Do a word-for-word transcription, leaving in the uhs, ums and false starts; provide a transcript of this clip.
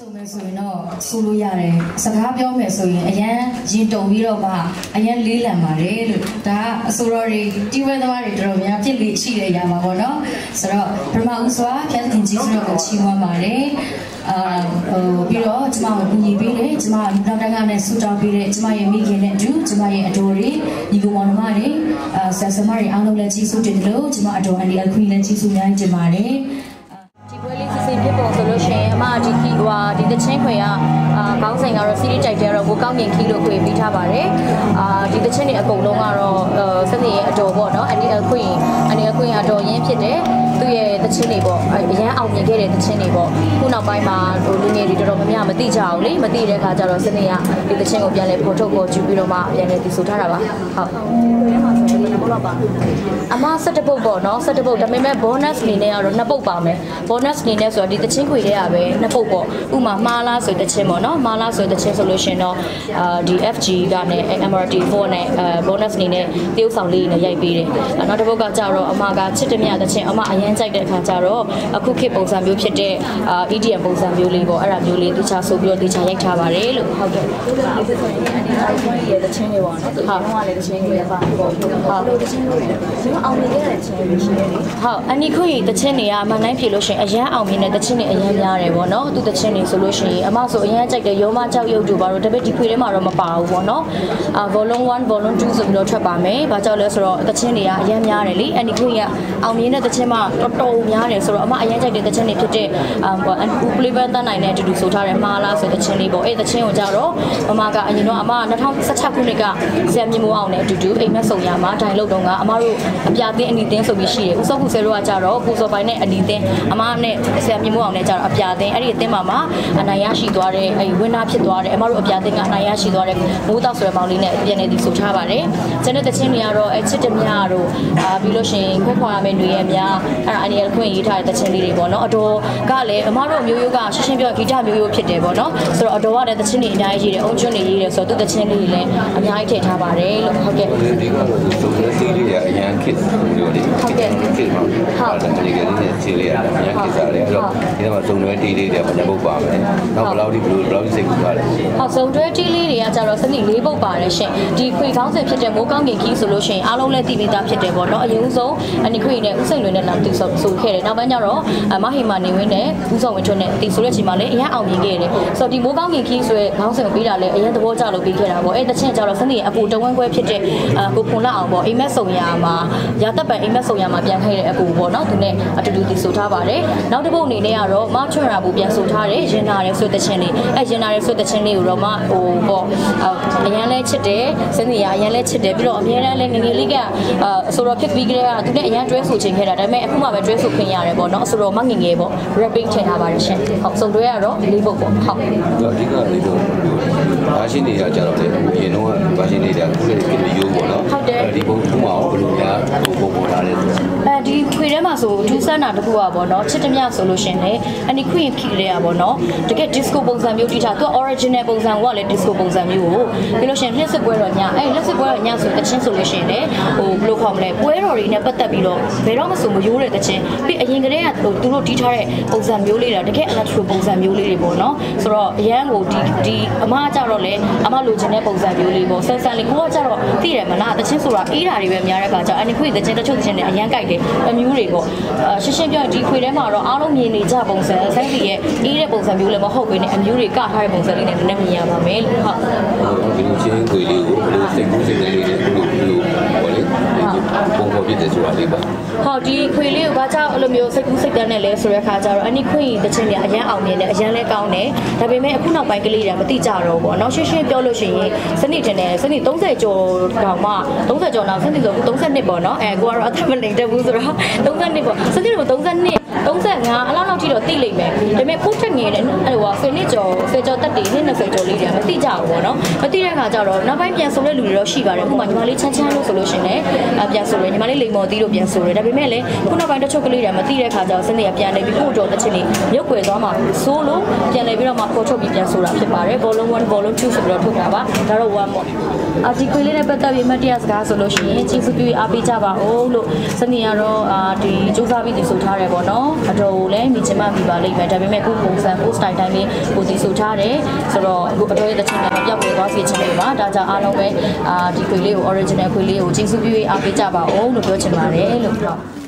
ဆိုမယ်ဆိုရင်တော့ဆိုလို့ရတယ်စကားပြောမယ်ဆိုရင်အရန်ရင်တုံပြီးတော့မှအရန်လေးလံပါတယ်လို့ဒါကအဆိုတော်တွေတီးဝဲသမားတွေတော်တော်များပြစ်လေးရှိတယ်ရမှာပေါ့နော်ဆိုတော့ပထမဦးစွာဖျက်တင်ကြီးဆိုတော့ကိုချီးမွမ်းပါတယ်အာဟိုပြီးတော့ကျမကိုကူညီပေးတယ်ကျမနောက်တန်းကနဲ့ဆူတောင်းပေးတယ်ကျမရဲ့မိခင်နဲ့အတူကျမရဲ့အတော်တွေညီကောင်မောင်နှမတွေအာဆဆမတွေအားလုံးလည်းကြီးစုတင်တယ်လို့ကျမအတော်အန်ဒီအခွင့်လည်းကြီးစုများတင်ပါတယ်ဒီပွဲလေးစစ်စစ်ဖြစ်ပုံဆိုလို့ရှိရင်အမဒီခီဟွာဒီတချင်းခွေကအာခေါင်းဆိုင်ကတော့စီးရီးတိုက်တဲ့တော့ကိုကောင်းငင်ခီလို့ခွေပြီးထားပါတယ်အာဒီတချင်းတွေအကုန်လုံးကတော့စနေရဲ့အတော်ပေါ့နော်အန်ဒီအခွင့်အန်ဒီအခွင့်အတော်ရင်းဖြစ်တယ်သူ့ရဲ့တချင်းတွေပေါ့အရန်အောင်မြင်ခဲ့တဲ့တချင်းတွေပေါ့ခုနောက်ပိုင်းမှာဟိုလူငယ်တွေတော်တော်များများမသိကြအောင်လေမသိတဲ့အခါကျတော့စနေကဒီတချင်းကိုပြန်လဲဖော်ထုတ်ပေါ်ကျူပြီးတော့မှပြန်လဲတည်ဆိုထားတာပါဟုတ်ဒီမှာဆိုရင်ဘယ်လိုပါအမ၁၁ပုတ်ပေါ့နော်၁၁ပုတ်ဒါပေမဲ့ bonus အနေနဲ့ကတော့နှစ်ပုတ်ပါမယ် bonus အနေနဲ့ဆိုတော့ဒီတချင်းခွေတွေကပဲနှစ်ပုတ်ပေါ့ဥမာမှားလားဆိုတချင်းပေါ့နော်မှားလားဆိုတချင်းဆိုလို့ရှင်တော့အာဒီ F G ကနဲ့ M R T ഫോ နဲ့အဲ bonus အနေနဲ့တရုပ်ဆောင်လေးနဲ့ရိုက်ပေးတယ်နောက်တစ်ပုတ်ကကြတော့အမကချစ်တမြတချင်းအမအရန်ကြိုက်တဲ့အခါကျတော့အခုခေတ်ပုံစံမျိုးဖြစ်တဲ့အာ E D M ပုံစံမျိုးလေးပေါ့အဲ့ဒါမျိုးလေးတခြားဆိုပြီးတော့တခြားရိုက်ထားပါတယ်လို့ဟုတ်ကဲ့ဒီဆိုရင်အန်ဒီအိုင်ခွင့်ရဲ့တချင်းတွေပေါ့နော်ဟုတ်ကလည်းတချင်းတွေပါပေါ့ဟုတ်တချင်းတွေဒီအောင်နေခဲ့တဲ့တချင်းတွေရှိတယ်လေဟုတ်အန်ဒီခွင့်ရဲ့တချင်းတွေကအမှန်တိုင်းဖြေလို့ရှင်အရန်အောင်မြင်တဲ့တချင်းတွေအရန်များတယ်ပေါ့နော်သူတချင်းတွေဆိုလို့ရှိရင်အမဆိုအရန်ကြိုက်တဲ့ရောမကြောက်ရုပ်တို့ပါတော့တပည့်ဒီခွေထဲမှာတော့မပါဘူးပေါ့နော်အာ volume one volume two ဆိုပြီးတော့ထွက်ပါမယ်ဘာကြောင့်လဲဆိုတော့တချင်းတွေကအရန်များတယ်လေအန်ဒီခွင့်ကအောင်မြင်တဲ့တချင်းမှတော်တော်များတယ်ဆိုတော့အမအရန်ကြိုက်တဲ့တချင်းတွေဖြစ်တဲ့အာဦးပလေးပန်းတန်းနိုင်တဲ့အတူတူဆိုထားတယ်မှားလားဆိုတဲ့တချင်းလေးပေါ့အဲ့တချင်းကိုကြတော့အမကအရင်တော့အမ၂၀၁၆ခုနှစ်ကဆရာမြင့်မိုးအောင်နဲ့အတူတူအိမ်မက်ဆုံရမှာဒိုင်လုတ်တုန်းကအမတို့အပြာသင်းအနီသင်းဆိုပြီးရှိတယ်ဦးစောခုဆယ်တို့ကကြတော့ကိုစောပိုင်နဲ့အနီသင်းအမနဲ့ဆရာမြင့်မိုးအောင်နဲ့ကြတော့အပြာသင်းအဲ့ဒီအသင်းမှာမှအနိုင်ရရှိသွားတဲ့အဲ့ဝင်းနာဖြစ်သွားတယ်အမတို့အပြာသင်းကအနိုင်ရရှိသွားတဲ့မိုးတောက်ဆိုတဲ့မောင်လေးနဲ့ပြန်နေသည်ဆိုထားပါတယ်ကျန်တဲ့တချင်းတွေကတော့အချစ်တမြတို့အာပြီးလို့ရှိရင်ခွဲခွာရမယ့်တွေရဲ့များအဲ့ဒါအနီရခွင့်ရေးထားတဲ့တချင်းလေးတွေပေါ့နော်အတော်ကလည်းအမတို့မျိုးရိုးကရှင်းရှင်းပြောဂီတမျိုးရိုးဖြစ်တယ်ပေါ့နော်ဆိုတော့အတော်ကလည်းတချင်းတွေအများကြီးရေးတယ်အုံကျွန်းတွေရေးတယ်ဆိုတော့သူတချင်းလေးတွေလည်းအများကြီးထည့်ထားပါတယ်လို့ဟုတ်ကဲ့ဒီကတော့စုံစမ်းစီးလေးတွေအရန်ခစ်မျိုးတွေဟုတ်ကဲ့ခစ်ပါဟုတ်တယ်ဒီကနေ့နဲ့စီးလေးအရန်ခစ်စားတယ်အဲ့တော့ဒီမှာစုံတွဲတီးလေးတွေပြန်ပုတ်ပါမယ်နောက်ဘယ်လောက်ဒီဘယ်လောက်စိတ်ကူပါတယ်ဟုတ်စုံတွဲတီးလေးတွေကကြတော့စနစ်လေးပုတ်ပါတယ်ရှင်ဒီခွေခေါင်းစဉ်ဖြစ်တဲ့မိုးကောင်းကင်ခီးဆိုလို့ရှိရင်အားလုံးလည်းတည်ပြီးသားဖြစ်တယ်ပေါ့နော်အရင်ဦးဆုံးအနိခွေနဲ့ဥစိန်လွင်နဲ့လာတည်ဆိုဆိုခဲ့တယ်နောက်ပိုင်းကျတော့မဟိမာနေဝင်းနဲ့ဦးစောဝင်ထွန်းနဲ့တည်ဆိုတဲ့ချိန်မှာလည်းအရင်အောင်မြင်ခဲ့တယ်ဆိုတော့ဒီမိုးကောင်းကင်ခီးဆိုတဲ့ခေါင်းစဉ်ကိုပြီးတာလည်းအရင်သဘောကျလို့ပြီးခဲ့တာပေါ့အဲ့တချင်းကျတော့စနစ်ရဲ့အပူတဝန်းခွဲဖြစ်တဲ့ကိုခွန်လာအောင်ပေါ့အိမ်မက်ဆုံရမှာရာသက်ပံအိမ်မက်ဆုံရမှာပြန်ခဲ့တဲ့အပူပေါ့နော်သူနဲ့အတူတူတည်ဆိုထားပါတယ်နောက်တစ်ပုတ်အနေနဲ့ကတော့မချွန်ရာဘူးပြန်ဆိုထားတယ်ရင်နာတယ်ဆိုတဲ့ချင်းလေးအဲရင်နာတယ်ဆိုတဲ့ချင်းလေးကိုတော့မဟိုပေါ့အရန်လဲချစ်တယ်စနစ်ရအရန်လဲချစ်တယ်ပြီးတော့အများအားလဲငငယ်လေးကအဆိုတော့ဖြစ်ပြီးကြတဲ့ကသူနဲ့အရန်တွဲဆိုချင်ခဲ့တာဒါပေမဲ့အခုမှပဲတွဲဆိုခွင့်ရတယ်ပေါ့နော်ဆိုတော့မငငယ်ပေါ့ rapping ထည့်ထားပါတယ်ရှင်ဟုတ်စုံတွဲကတော့လေးပုတ်ပေါ့ဟုတ်အဓိကလေးပုတ်ဘာရှင်းနေကြကြတော့လေရင်တော့ဘာရှင်းနေတာခုလည်းဒီရိုးပေါ့နော်ဟုတ်တယ်ဒီပုတ်ခုမှဘယ်လိုများဟိုပုံပေါ်လာလဲအဲဒီခွေထဲမှာဆိုထူးဆန်းတာတခုอ่ะပေါ့နော်ချစ်တမြဆိုလို့ရှင်လေအနိခွေဖြီတွေကပေါ့နော်တကယ် disco ပုံစံမျိုးတီးထားသူက original ပုံစံကလည်း disco ပုံစံမျိုးကိုပြီးလို့ရှင်လက်စစ်ပွဲတော်ညအဲလက်စစ်ပွဲတော်ညဆိုတချင်းဆိုလို့ရှင်လေဟိုဘယ်လိုခေါ်မလဲပွဲတော်တွေနဲ့ပတ်သက်ပြီးတော့ဘယ်တော့မှဆိုမရိုးတဲ့တချင်းပြီးအရင်ကတည်းကဟိုသူတို့တီးထားတဲ့ပုံစံမျိုးလေးတာတကယ် electro ပုံစံမျိုးလေးတွေပေါ့နော်ဆိုတော့အရန်ကိုဒီဒီအမကြတော့လေအမလိုချင်တဲ့ပုံစံမျိုးလေးပေါ့ဆန်ဆန်လေးကိုကကြတော့သိတယ်မလားတချင်းဆိုတာအေးတာတွေပဲများတဲ့အခါကျအနိခွေတချင်းတချို့တချင်းတွေအရန်ကြိုက်တယ်အမျိုးတွေပေါ့ရှင်းရှင်းပြောဒီခွေထဲမှာတော့အားလုံးမြင်နေကြပုံစံဆိုင်းစီရဲ့အေးတဲ့ပုံစံမျိုးလည်းမဟုတ်ဘဲနဲ့အမျိုးတွေကထားတဲ့ပုံစံလေးနဲ့နည်းနည်းမြင်ရပါမယ်လို့ဟုတ်ဒီလိုချင်းခွေလေးကိုဘယ်လိုစိတ်ကူးစိတ်ကလေးတွေဘယ်လိုဘယ်လိုဟောလေပုံပေါ်ပြည့်တဲ့ဆိုတာလေးပါဟုတ်ဒီခွေလေးကိုဘာကြောင့်အဲ့လိုမျိုးစိတ်ကူးစိတ်တန်းနဲ့လဲဆိုတဲ့အခါကျတော့အနိခွေတချင်းတွေအရန်အောင်မြင်တယ်အရန်လဲကောင်းတယ်ဒါပေမဲ့အခုနောက်ပိုင်းကလေးတွေမသိကြတော့ဘူးเนาะရှင်းရှင်းပြောလို့ရှိရင်စနစ်တင်တယ်စနစ်၃၀ကျော်တောင်မှ၃၀ကျော်နောက်စနစ်ဆို၃၂ပေါ့เนาะအဲကိုကတော့အသက်မနေတတ်ဘူးဆိုတော့၃၂ပေါ့စနစ်ကို၃၂ ၃၅အလောက်လောက်ထိတော့သိလိမ့်မယ်ဒါပေမဲ့ကိုတက်ငယ်တဲ့ဟိုဟာဆယ်နှစ်ကျော်ဆယ်ကျော်တက်တွေနှစ်၂၀ကျော်လေးတွေကမသိကြဘူးပေါ့နော်မသိတဲ့အခါကျတော့နောက်ပိုင်းပြန်ဆိုတဲ့လူတွေတော့ရှိပါတယ်ဥပမာညီမလေးချမ်းချမ်းလို့ဆိုလို့ရှင်လည်းပြန်ဆိုရညီမလေးလိမ်မော်တီးလို့ပြန်ဆိုရဒါပေမဲ့လည်းခုနောက်ပိုင်းတစ်ချုပ်ကလေးတွေမသိတဲ့ခါကျတော့စနေပြန်နေပြီးကိုကြော်တစ်ချက်နေမြုပ်ွယ်သွားမှာဆိုလို့ပြန်နေပြီးတော့မှပေါ်ချုပ်ပြီးပြန်ဆိုတာဖြစ်ပါတယ် volume one volume two ဆိုပြီးတော့ထုတ်တာပါဒါတော့ one ပေါ့အာဒီခွေလေးနဲ့ပတ်သက်ပြီးမတရားစကားဆိုလို့ရှိရင်ကျေးဇူးပြုအားပေးကြပါဦးလို့စနေကတော့အာဒီစူးစမ်းပြီးဒီဆိုထားတယ်ပေါ့နော်အတော်ကိုလည်းမိချင်မှမိပါလိမ့်မယ်ဒါပေမဲ့ကိုပုံစံ post style တိုင်းလေးကိုဒီဆိုထားတယ်ဆိုတော့အခုအတော်ရဲ့တစ်ချိန်မှာပြောက်ပြီးသွားစီချင်တယ်ပါဒါကြောင့်အားလုံးပဲအာဒီခွေလေးကို original ခွေလေးကိုကျေးဇူးပြုအားပေးကြပါဦးလို့ပြောချင်ပါတယ်လို့